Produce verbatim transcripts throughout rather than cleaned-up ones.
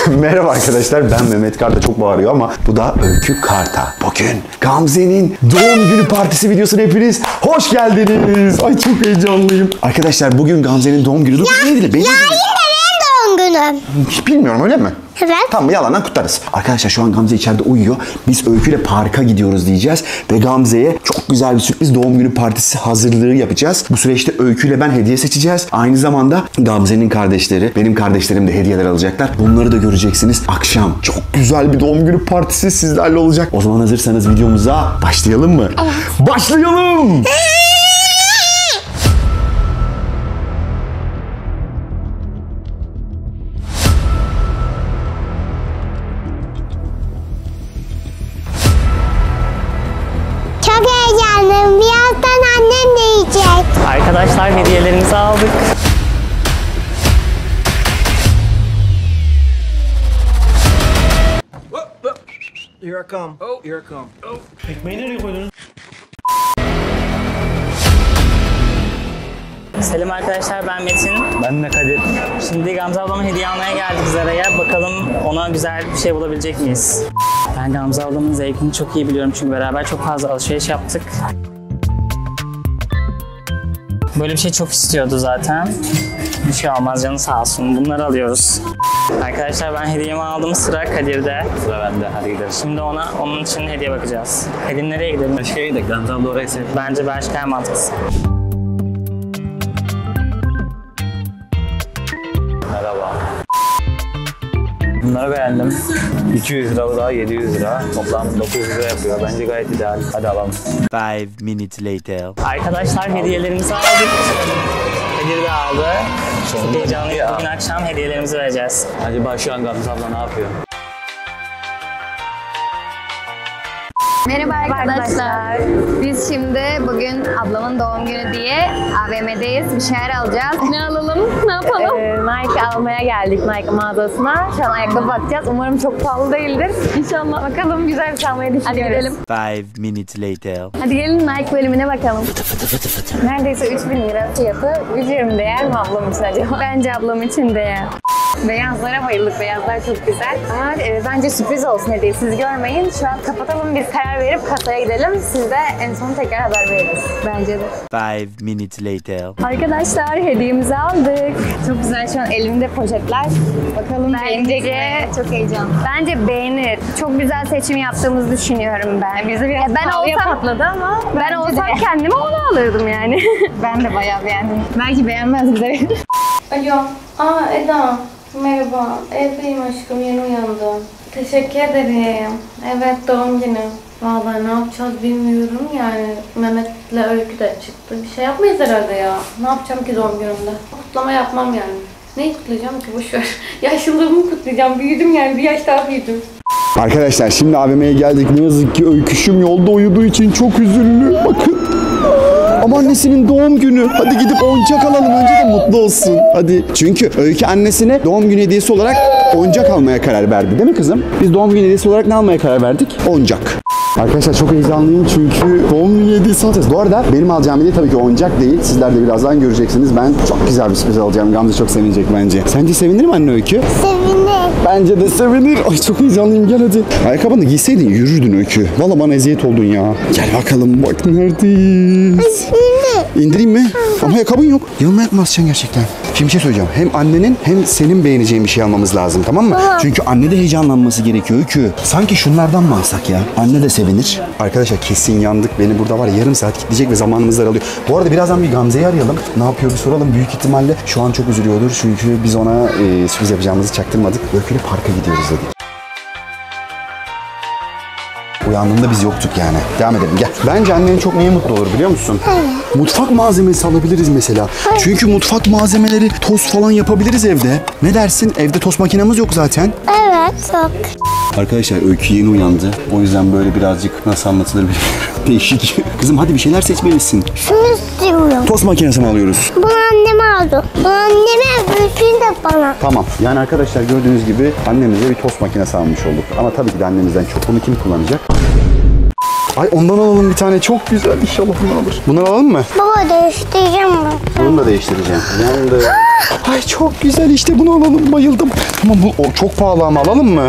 Merhaba arkadaşlar, ben Mehmet Karta, çok bağırıyor ama bu da Öykü Karta. Bugün Gamze'nin doğum günü partisi videosuna hepiniz hoş geldiniz. Ay çok heyecanlıyım. Arkadaşlar bugün Gamze'nin doğum günü. Dur, ya, neydi? Benim ya yine benim doğum günüm. Bilmiyorum, öyle mi? Evet. Tamam, yalandan kutlarız. Arkadaşlar şu an Gamze içeride uyuyor. Biz Öykü ile parka gidiyoruz diyeceğiz. Ve Gamze'ye çok güzel bir sürpriz doğum günü partisi hazırlığı yapacağız. Bu süreçte Öykü ile ben hediye seçeceğiz. Aynı zamanda Gamze'nin kardeşleri, benim kardeşlerim de hediyeler alacaklar. Bunları da göreceksiniz. Akşam çok güzel bir doğum günü partisi sizlerle olacak. O zaman hazırsanız videomuza başlayalım mı? Evet. Başlayalım! Çok heyecanlıyım. Birazdan annem de yiyecek. Arkadaşlar hediyelerimizi aldık. Here I come. Oh, here I come. Oh. Ekmeği nereye koydunuz? Selam arkadaşlar, ben Metin. Ben de Kadir. Şimdi Gamze ablama hediye almaya geldik Zara'ya. Bakalım ona güzel bir şey bulabilecek miyiz? Ben Gamze ablamın zevkini çok iyi biliyorum çünkü beraber çok fazla alışveriş yaptık. Böyle bir şey çok istiyordu zaten. Bir şey olmaz, canı sağ olsun. Bunları alıyoruz. Arkadaşlar ben hediyemi aldım, sıra Kadir'de. Sıra bende, hadi gidelim. Şimdi ona onun için hediye bakacağız. Kadir nereye gidelim? Başka gidelim. Gamze abla orayı sev. Bence başka mantıklısı. Merhaba. Bunları beğendim. iki yüz lira, bu da yedi yüz lira. Toplam dokuz yüz lira yapıyor. Bence gayet ideal. Hadi alalım. Five minutes later. Arkadaşlar hediyelerimizi aldık. Kadir de aldı. Çok heyecanlıyız. Bugün akşam hediyelerimizi vereceğiz. Acaba şu an Gamze abla ne yapıyor? Merhaba arkadaşlar. Biz şimdi bugün ablamın doğum günü diye A V M'deyiz. Bir şeyler alacağız. Ne alalım? Ne yapalım? Ee, Nike almaya geldik, Nike mağazasına. Şu an ayakkabı bakacağız. Umarım çok pahalı değildir. İnşallah. Bakalım, güzel bir şey almayı düşünüyoruz. Hadi gidelim. Five minutes later. Hadi gelin Nike bölümüne bakalım. Fıtı fıtı fıtı fıtı. Neredeyse üç bin lira fiyatı. yüz yirmi değer mi ablam için acaba? Bence ablam için değer. Beyazlara bayıldık. Beyazlar çok güzel. Ama e, bence sürpriz olsun hediye. Siz görmeyin. Şu an kapatalım, biz karar verip kasaya gidelim. Siz de en son tekrar haber veririz. Bence de. Five minutes later. Arkadaşlar hediyemizi aldık. Çok güzel şu an elimde poşetler. Bakalım beğenecek mi? Çok heyecanlı. Bence beğenir. Çok güzel seçim yaptığımızı düşünüyorum ben. Bizi biraz Ya ben pahalıya olsam, patladı ama ben bence olsam de. kendime onu alırdım yani. Ben de bayağı beğendim. Belki beğenmez bize. Alo. Aa Eda. Merhaba. Evdeyim aşkım. Yeni uyandım. Teşekkür ederim. Evet, doğum günü. Vallahi ne yapacağız bilmiyorum yani. Mehmet'le Öykü de çıktı. Bir şey yapmayız herhalde ya. Ne yapacağım ki doğum günümde? Kutlama yapmam yani. Neyi kutlayacağım ki? Boşver. Yaşlılığımı kutlayacağım. Büyüdüm yani. Bir yaş daha büyüdüm. Arkadaşlar şimdi A V M'ye geldik. Ne yazık ki Öyküşüm yolda uyuduğu için çok üzünlü. Bakın. Ama annesinin doğum günü. Hadi gidip oyuncak alalım önce de mutlu olsun. Hadi. Çünkü Öykü annesine doğum günü hediyesi olarak oyuncak almaya karar verdi. Değil mi kızım? Biz doğum günü hediyesi olarak ne almaya karar verdik? Oyuncak. Arkadaşlar çok heyecanlıyım çünkü doğum günü hediyesi alacağız. Bu arada benim alacağım hediye tabii ki oyuncak değil. Sizler de birazdan göreceksiniz. Ben çok güzel bir sürpriz alacağım. Gamze çok sevinecek bence. Sence sevinir mi anne Öykü? Sevinir. Bence de sevinir. Ay çok heyecanlıyım, gel hadi. Ayakkabını giyseydin yürürdün Öykü. Valla bana eziyet oldun ya. Gel bakalım, bak neredeyiz. İndireyim mi? Ama ayakkabın yok. Yanına ayak mı basacaksın gerçekten? Şimdi bir şey söyleyeceğim. Hem annenin hem senin beğeneceğin bir şey almamız lazım, tamam mı? Tamam. Çünkü anne de heyecanlanması gerekiyor Öykü. Sanki şunlardan mı alsak ya? Anne de sevinir. Arkadaşlar kesin yandık. Beni burada var ya yarım saat gidecek ve zamanımız daralıyor. Bu arada birazdan bir Gamze'yi arayalım. Ne yapıyor bir soralım. Büyük ihtimalle şu an çok üzülüyordur. Çünkü biz ona e, sürpriz yapacağımızı çaktırmadık. Öykü'yle parka gidiyoruz dedik. Uyandığında biz yoktuk yani. Devam edelim, gel. Bence annen çok neye mutlu olur biliyor musun? Hayır. Mutfak malzemesi alabiliriz mesela. Hayır. Çünkü mutfak malzemeleri, tost falan yapabiliriz evde. Ne dersin? Evde tost makinemiz yok zaten. Evet, çok. Arkadaşlar Öykü yeni uyandı. O yüzden böyle birazcık nasıl anlatılır bilmiyorum. Değişik. Kızım hadi bir şeyler seçmelisin. Şunu istiyorum. Tost makinesi mi alıyoruz? Bunu annem aldı. Bunu anneme, Öykü'nü de bana. Tamam. Yani arkadaşlar gördüğünüz gibi annemize bir tost makinesi almış olduk. Ama tabii ki de annemizden çok. Bunu kim kullanacak? Ay ondan alalım bir tane. Çok güzel. İnşallah bunu alır. Bunu alalım mı? Baba değiştireceğim mi? Bunu da değiştireceğim. Yandı. Ay çok güzel işte bunu alalım. Bayıldım. Ama bu o, çok pahalı ama alalım mı?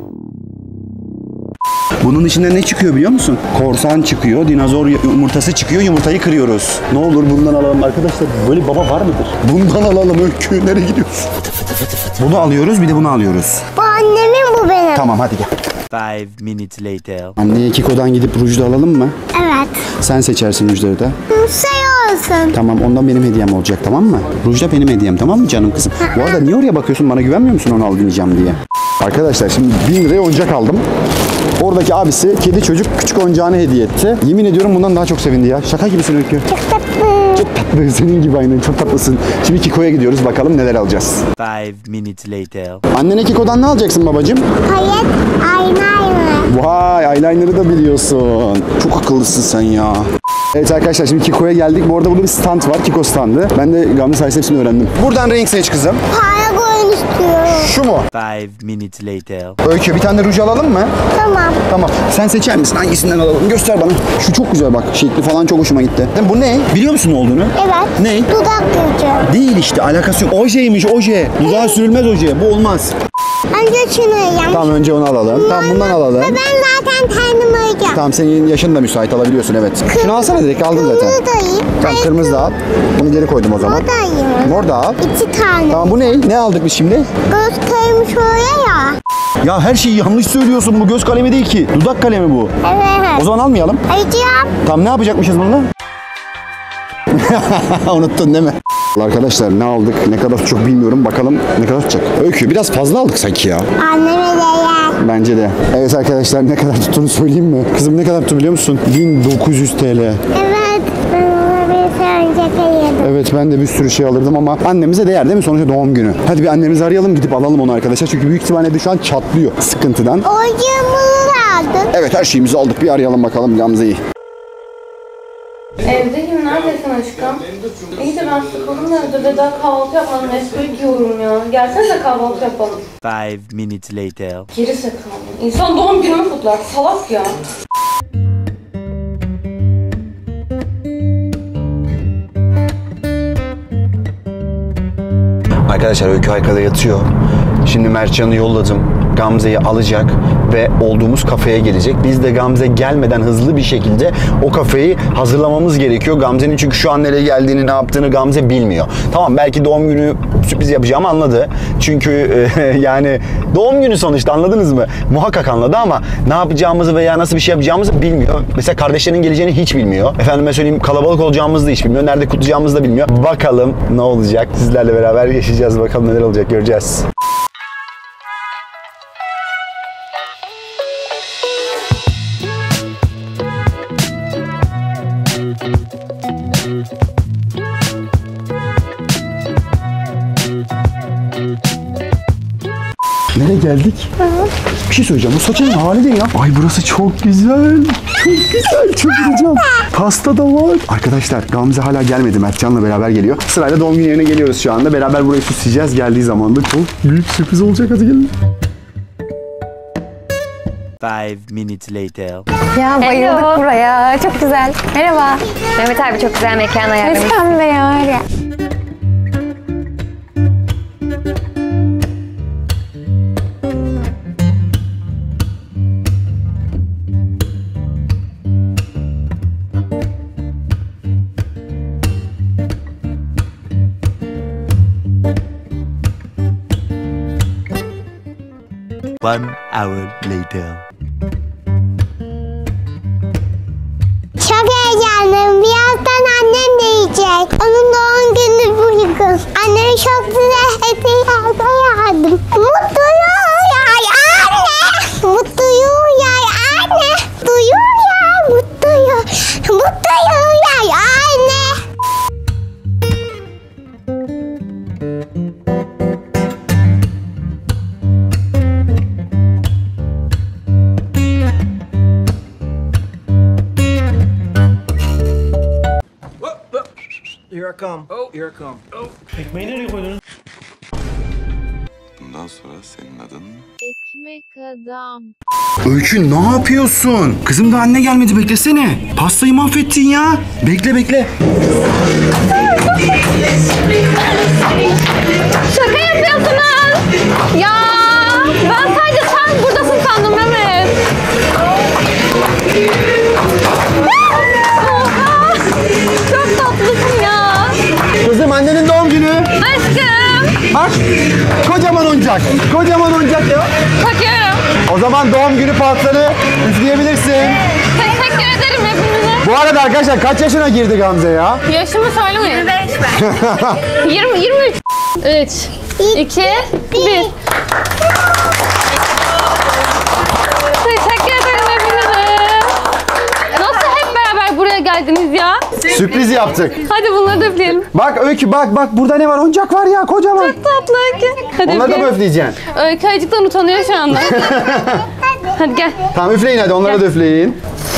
Bunun içinde ne çıkıyor biliyor musun? Korsan çıkıyor, dinozor yumurtası çıkıyor, yumurtayı kırıyoruz. Ne olur bundan alalım arkadaşlar. Böyle bir baba var mıdır? Bundan alalım Öykü. Nereye gidiyorsun? Bunu alıyoruz, bir de bunu alıyoruz. Bu annemin, bu benim. Tamam hadi gel. Five minutes later. Anneye Kiko'dan gidip ruj da alalım mı? Evet. Sen seçersin rujları da. Şey olsun. Tamam ondan benim hediyem olacak tamam mı? Ruj da benim hediyem tamam mı canım kızım? Bu arada niye oraya bakıyorsun? Bana güvenmiyor musun onu almayacağım diye? Arkadaşlar şimdi bin liraya oyuncak aldım. Oradaki abisi kedi çocuk küçük oyuncağını hediye etti. Yemin ediyorum bundan daha çok sevindi ya. Şaka gibisin Öykü. Çok tatlı. Çok tatlı. Senin gibi aynen. Çok tatlısın. Şimdi Kiko'ya gidiyoruz. Bakalım neler alacağız. Five minutes later. Annene Kiko'dan ne alacaksın babacığım? Hayat eyeliner. Vay eyeliner'ı da biliyorsun. Çok akıllısın sen ya. Evet arkadaşlar şimdi Kiko'ya geldik. Bu arada burada bir stand var. Kiko standı. Ben de Gamze sayesinde hepsini öğrendim. Buradan renk seç kızım. Para koyun istiyorum. Şu mu? Five minutes later. Öykü bir tane de ruj alalım mı? Tamam. Tamam. Sen seçer misin? Hangisinden alalım? Göster bana. Şu çok güzel bak. Şekli falan çok hoşuma gitti. Bu ne? Biliyor musun ne olduğunu? Evet. Ne? Dudak kıracağım. Değil işte. Alakası yok. Ojeymiş oje. Dudağa sürülmez oje. Bu olmaz. Önce şunu yiyeceğim. Tamam önce onu alalım. Tamam bundan alalım. Ve ben zaten kendim yiyeceğim. Tamam senin yaşın da müsait alabiliyorsun evet. Şunu alsana direkt aldın zaten. Bunu da yiyeyim. Tamam kırmızı da al. Bunu geri koydum o zaman. O da yiyeyim. Mor da al. İki tane. Tamam bu ne? Ne aldık biz şimdi? Göz kırmış oraya ya. Ya her şeyi yanlış söylüyorsun. Bu göz kalemi değil ki. Dudak kalemi bu. Evet. O zaman almayalım. Yiyeceğim. Tamam ne yapacakmışız bununla? Unuttun değil mi? Arkadaşlar ne aldık ne kadar çok bilmiyorum. Bakalım ne kadar tutacak. Öykü biraz fazla aldık sanki ya. Anneme değer. Bence de. Evet arkadaşlar ne kadar tuttuğunu söyleyeyim mi? Kızım ne kadar tuttu biliyor musun? bin dokuz yüz TL. Evet. Ben ona bir sancak yedim. Evet ben de bir sürü şey alırdım ama annemize değer değil mi? Sonuçta doğum günü. Hadi bir annemizi arayalım gidip alalım onu arkadaşlar. Çünkü büyük ihtimalle de şu an çatlıyor sıkıntıdan. Oyuncağımı aldım. Evet her şeyimizi aldık. Bir arayalım bakalım Gamze'yi. Evdeyim, neredesin aşkım? İyi de ben sıkıldım evde ve daha kahvaltı yapmadım. Espresso yiyorum ya. Gelsene de kahvaltı yapalım. Five minutes later. Geri zekalı. İnsan doğum günümü kutlar. Salak ya. Arkadaşlar Öykü arkada yatıyor. Şimdi Mertcan'ı yolladım. Gamze'yi alacak ve olduğumuz kafeye gelecek. Biz de Gamze gelmeden hızlı bir şekilde o kafeyi hazırlamamız gerekiyor. Gamze'nin çünkü şu an nereye geldiğini, ne yaptığını Gamze bilmiyor. Tamam belki doğum günü sürpriz yapacağımı anladı. Çünkü e, yani doğum günü sonuçta anladınız mı? Muhakkak anladı ama ne yapacağımızı veya nasıl bir şey yapacağımızı bilmiyor. Mesela kardeşlerinin geleceğini hiç bilmiyor. Efendime söyleyeyim kalabalık olacağımızı da hiç bilmiyor. Nerede kutlayacağımızı da bilmiyor. Bakalım ne olacak? Sizlerle beraber yaşayacağız. Bakalım neler olacak göreceğiz. Nereye geldik? Bir şey söyleyeceğim. Bu saçın hali değil ya. Ay burası çok güzel. Çok güzel. Çıldıracağım. Pasta da var. Arkadaşlar Gamze hala gelmedi. Mertcan'la beraber geliyor. Sırayla doğum günü yerine geliyoruz şu anda. Beraber burayı süsleyeceğiz. Geldiği zaman da çok büyük sürpriz olacak. Hadi gelin. Five minutes later. Ya bayıldık buraya. Çok güzel. Merhaba. Mehmet abi çok güzel mekan ayarlamış. Lütfen be ya. ya. One hour later. Çok heyecanlıyım. Birazdan annem de yiyecek. Onun doğum günü bugün. Anneme çok güzel hediyeler aldım. Mutlu yay anne. Mutlu yay anne. Mutlu yay, mutlu yay. Mutlu yay anne. Here I come. Oh, here I come. Oh. Ekmeği nereye koydunuz? Ondan sonra senin adın... Ekmek adam. Öykü ne yapıyorsun? Kızım da anne gelmedi, beklesene. Pastayı mahvettin ya. Bekle bekle. Şaka yapıyorsunuz. Ya ben sadece sen buradasın sandım Mehmet. Oha, çok tatlısın ya. Kızım annenin doğum günü. Aşkım. Bak kocaman oyuncak. Kocaman oyuncak ya. Takıyorum. O zaman doğum günü pastanı üfleyebilirsin. Teşekkür ederim hepinize. Bu arada arkadaşlar kaç yaşına girdi Gamze ya? Yaşımı söylemeyin. yirmi beş ben. yirmi, yirmi üç. üç, iki, bir. Teşekkür ederim hepinize. Nasıl hep beraber buraya geldiniz ya? Sürpriz yaptık. Hadi bunları da üfleyelim. Bak Öykü bak bak burada ne var? Oyuncak var ya kocaman. Çok tatlı Öykü. Hadi Onları da mı üfleyelim. üfleyeceksin? Öykü acıktan utanıyor şu anda. Hadi gel. Tamam üfleyin hadi onları da üfleyin.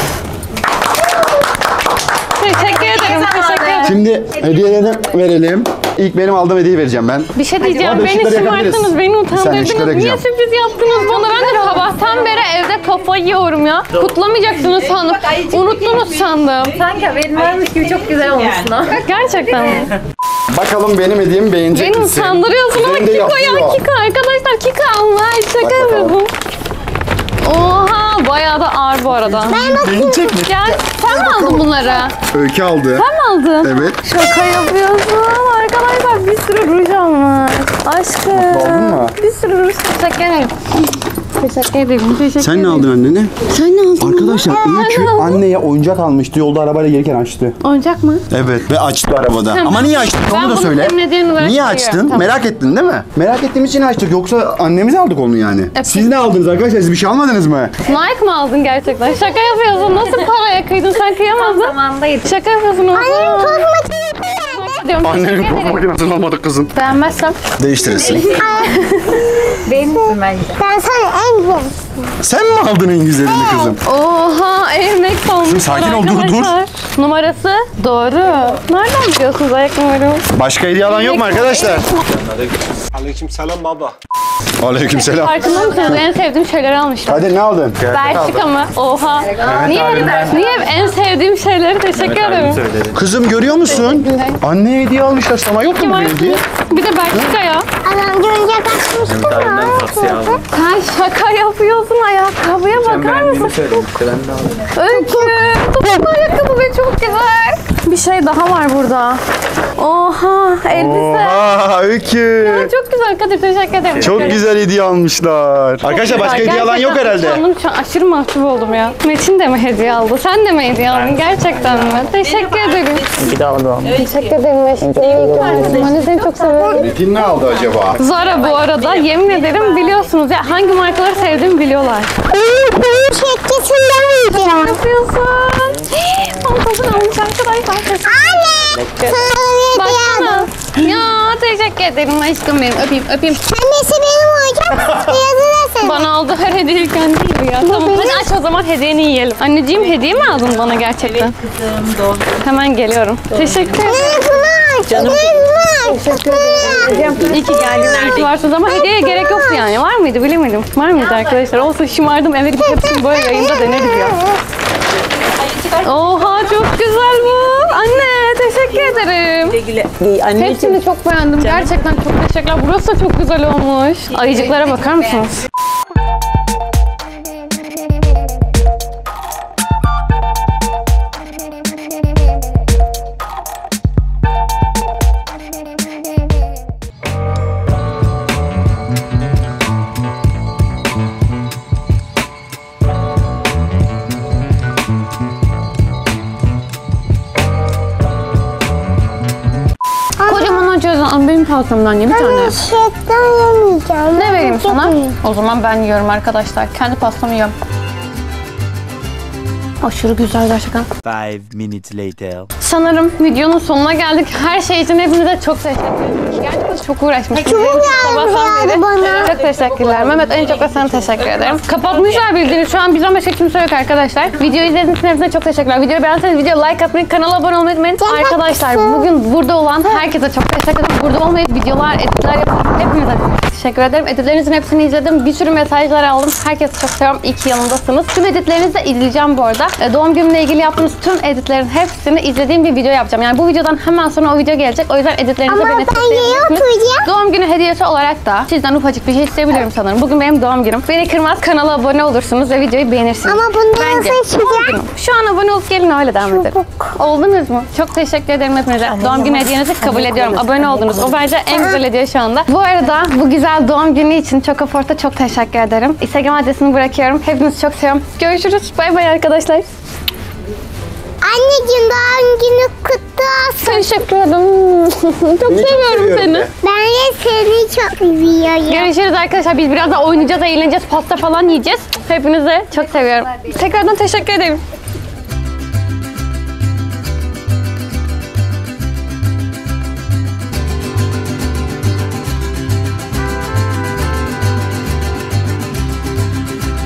Teşekkür ederim. Teşekkür ederim. Şimdi hediyelerini verelim. İlk benim aldığım hediyeyi vereceğim ben. Bir şey diyeceğim. Hadi Beni ışıkları yakabiliriz. şımarttınız, beni Bir saniye, ışıkları utandırdınız. Niye yakacağım. sürpriz yaptınız bana? Ben de sabahtan beri evde kafayı yiyorum ya. Kutlamayacaksınız sandım. Unuttunuz sandım. Sanki haberin varmış gibi çok güzel olmuşsun ha. Gerçekten mi? Bakalım benim hediyemi beğenecek Beni misin? utandırıyorsun ama Üzerinde Kiko ya. yazıyor. Kiko arkadaşlar. Kiko Allah şaka bakalım. yapıyorsun. Oha bayağı da ağır bu arada. Beğenecek mi? Gel sen mi aldın bunları? Öykü aldı. Sen mi aldın? Evet. Şaka yapıyorsun. Arkadaşlar bir sürü ruj almış. Aşkım. Aldın mı? Bir sürü ruj. Teşekkür ederim. Teşekkür ederim. Teşekkür Sen ne ederim. aldın annene? Sen ne aldın? Arkadaşlar Aa, Öykü ne aldın? anneye oyuncak almıştı. Yolda arabayla gelirken açtı. Oyuncak mı? Evet ve açtı arabada. Tamam. Ama niye açtın? Ben Onu da bunu söyle. senin hediyeni olarak Niye koyuyorum. açtın? Tamam. Merak ettin değil mi? Merak ettiğimiz için açtık. Yoksa annemiz aldık onu yani. Evet. Siz ne aldınız arkadaşlar? Siz bir şey almadınız mı? Nike mı aldın gerçekten? Şaka yapıyorsun. Nasıl paraya kıydın? Sen kıyamazdın. Zamandaydı. Şaka yapıyorsun. Annem toz makinesi. Annenin tost makinesini almadık kızım. Beğenmezsem. Değiştirirsin. Beğenirsin bence. Ben sana en güzel. Sen mi aldın en güzelini kızım? Oha emek olmuş. Kızım sakin ol, dur, dur. arkadaşlar. Numarası doğru. Nereden biliyorsunuz ayak numaramı? Başka hediye alan yok mu arkadaşlar? Aleykümselam baba. Aleykümselam. Farkında mısınız? En sevdiğim şeyleri almıştım. Hadi ne aldın? Belçika mı? Oha. Niye, niye en sevdiğim şeyleri teşekkür ederim. Kızım görüyor musun? Anne hediye almışlar sana. Yok mu bu hediye? Bir de Belçika ya. Adam görünce kaçmıştı mı? Sen şaka yapıyorsun ayakkabıya bakar mısın? Öykü. Bu ayakkabı ve çok güzel. Bir şey daha var burada. Oha elbise. Oha Öykü. Çok güzel Kadir teşekkür ederim. Çok güzel hediye almışlar. Arkadaşlar başka hediye alan yok Gerçekten herhalde. utandım şu an, aşırı mahcup oldum ya. Metin de mi hediye aldı? Sen de mi hediye aldın? Gerçekten mi? Teşekkür ederim. Bir daha alalım. Teşekkür ederim aşkım. Ben de seni çok seviyorum. Metin ne aldı acaba? Zara bu arada yemin ederim biliyorsunuz ya hangi markaları sevdiğimi biliyorlar. Şirketinden miydi? Ne yapıyorsun? Pantolon almış arkadaşlar. Anne! Baksana. Ya teşekkür ederim aşkım benim. Öpeyim öpeyim. Annesi benim hocam. Yazılasın. Bana aldı her hediyeyi kendi yiyor ya. Tamam hadi aç o zaman hediyeni yiyelim. Anneciğim hediye mi aldın bana gerçekten? Hemen geliyorum. Teşekkür ederim. Canım. İyi ki geldin. İyi ki varsınız ama hediyeye gerek yoktu yani. Var mıydı bilemedim. Var mıydı arkadaşlar? Olsa şımardım eve gidip hepsini böyle yayında deneriz ya. Oha çok güzel bu. Anne teşekkür ederim. Hepsini çok beğendim. Gerçekten çok teşekkürler. Burası da çok güzel olmuş. Ayıcıklara bakar mısınız? Kocaman açıyorsun. Benim pastamdan ye bir tane. Şirketten yemeyeceğim. Ne vereyim sana? O zaman ben yiyorum arkadaşlar. Kendi pastamı yiyorum. Aşırı güzel gerçekten. Five minutes later. Sanırım videonun sonuna geldik. Her şey için hepinize çok teşekkür ederim. Gerçekten çok uğraşmışsınız. Çok Sabahtan geldi beri. bana. Çok teşekkürler. Mehmet en çok da sana teşekkür ederim. Kapatmışlar bildiğiniz. Şu an bizden başka kimse yok arkadaşlar. Videoyu izlediğiniz için hepinize çok teşekkürler. Videoyu beğenseniz videoya like atmayı, kanala abone olmayı unutmayın. Arkadaşlar bugün burada olan herkese çok teşekkür ederim. Burada olmayıp videolar, editler yapan hepinize teşekkür ederim. Editlerinizin hepsini izledim. Bir sürü mesajlar aldım. Herkesi çok seviyorum. İyi ki yanımdasınız. Tüm editlerinizi de izleyeceğim bu arada. Doğum günümle ilgili yaptığınız tüm editlerin hepsini izlediğim bir video yapacağım. Yani bu videodan hemen sonra o video gelecek. O yüzden editlerinizi Ama beni ben tıklayabilirsiniz. oturacağım. Doğum günü hediyesi olarak da sizden ufacık bir şey isteyebilirim sanırım. Bugün benim doğum günüm. Beni kırmaz, kanala abone olursunuz ve videoyu beğenirsiniz. Ama bunu Bence nasıl çıkacak? şu an abone olup gelin öyle devam edelim. Oldunuz mu? Çok teşekkür ederim hepinize. Doğum günü hediyenizi kabul ediyorum. Abone oldunuz. O bence en güzel hediye şu anda. Bu arada bu güzel doğum günü için Chocofort'a çok teşekkür ederim. Instagram adresini bırakıyorum. Hepinizi çok seviyorum. Görüşürüz. Bay bay arkadaşlar. Anneciğim doğum günü kutlu olsun. Teşekkür ederim. çok seviyorum seni. Ben de seni çok seviyorum. Görüşürüz arkadaşlar. Biz biraz daha oynayacağız, eğleneceğiz, pasta falan yiyeceğiz. Hepinizi çok seviyorum. Tekrardan teşekkür ederim.